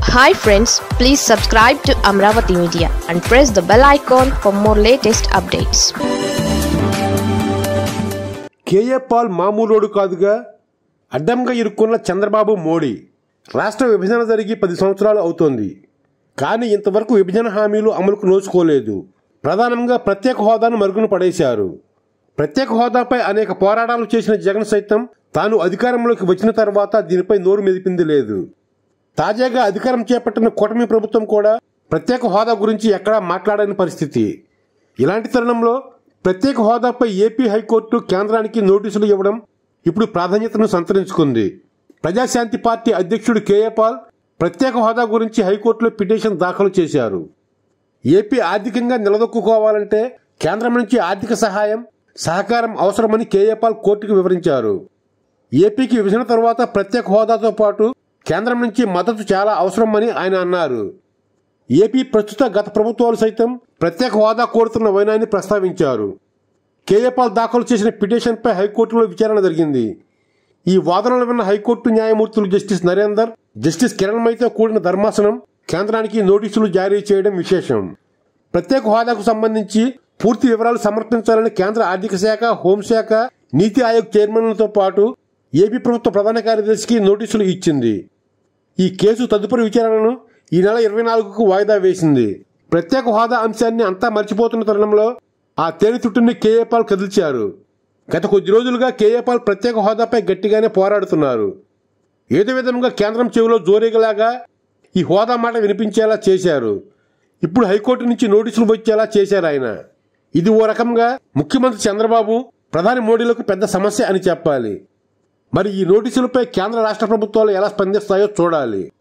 Hi friends, please subscribe to Amravati Media and press the bell icon for more latest updates. K A Paul మామూలోడు కాదుగా. అడ్డంగా ఇరుక్కున్న చంద్రబాబు మోడీ. రాష్ట్ర విభజన జరిగి 10 సంవత్సరాలు అవుతోంది. కానీ ఇంతవరకు విభజన హామీలు అమలుకు నోచుకోలేదు. ప్రధానంగా ప్రత్యేక హోదాను మరుగున పడేశారు. ప్రత్యేక హోదాపై అనేక పోరాటాలు చేసిన జగన్ సైతం తాను అధికారంలోకి వచ్చిన తర్వాత దీనిపై నోరు మెదిపింది లేదు. తాజాగా అధికారం చేపట్టిన కూటమి ప్రభుత్వం కూడా ప్రత్యేక హోదా గురించి ఎక్కడా మాట్లాడని పరిస్థితి. ఇలాంటి తరుణంలో ప్రత్యేక హోదాపై ఏపీ హైకోర్టు కేంద్రానికి నోటీసులు ఇవ్వడం ఇప్పుడు ప్రాధాన్యతను సంతరించుకుంది. ప్రజాశాంతి పార్టీ అధ్యక్షుడు కేఏ పాల్ ప్రత్యేక హోదా గురించి హైకోర్టులో పిటిషన్ దాఖలు చేశారు. ఏపీ ఆర్థికంగా నిలదొక్కుకోవాలంటే కేంద్రం నుంచి ఆర్థిక సహకారం అవసరమని కేఏ పాల్ కోర్టుకు వివరించారు. ఏపీకి విభజన తర్వాత ప్రత్యేక హోదాతో పాటు కేంద్రం నుంచి మద్దతు చాలా అవసరమని ఆయన అన్నారు. ఏపీ ప్రస్తుత గత ప్రభుత్వాలు సైతం ప్రత్యేక హోదా కోరుతున్న వైనాన్ని ప్రస్తావించారు. కేఏ పాల్ దాఖలు చేసిన పిటిషన్పై హైకోర్టులో విచారణ జరిగింది. ఈ వాదనలు విన్న హైకోర్టు న్యాయమూర్తులు జస్టిస్ నరేందర్, జస్టిస్ కిరణ్మయితో కూడిన ధర్మాసనం కేంద్రానికి నోటీసులు జారీ చేయడం విశేషం. ప్రత్యేక హోదాకు సంబంధించి పూర్తి వివరాలు సమర్పించాలని కేంద్ర ఆర్థిక శాఖ, హోంశాఖ, నీతి ఆయోగ్ చైర్మన్లతో పాటు ఏపీ ప్రభుత్వ ప్రధాన కార్యదర్శికి నోటీసులు ఇచ్చింది. ఈ కేసు తదుపరి విచారణను ఈ నెల 24కు వాయిదా వేసింది. ప్రత్యేక హోదా అంశాన్ని అంతా మర్చిపోతున్న తరుణంలో ఆ తేనెతుట్టుని కేఏ పాల్ కదిల్చారు. గత కొద్ది రోజులుగా కేఏ పాల్ ప్రత్యేక హోదాపై గట్టిగానే పోరాడుతున్నారు. ఏదో విధంగా కేంద్రం చెవిలో జోరేగలాగా ఈ హోదా మాట వినిపించేలా చేశారు. ఇప్పుడు హైకోర్టు నుంచి నోటీసులు వచ్చేలా చేశారు ఆయన. ఇది ఓ రకంగా ముఖ్యమంత్రి చంద్రబాబు, ప్రధాని మోడీలకు పెద్ద సమస్య అని చెప్పాలి. మరి ఈ నోటీసులపై కేంద్ర రాష్ట్ర ప్రభుత్వాలు ఎలా స్పందిస్తాయో చూడాలి.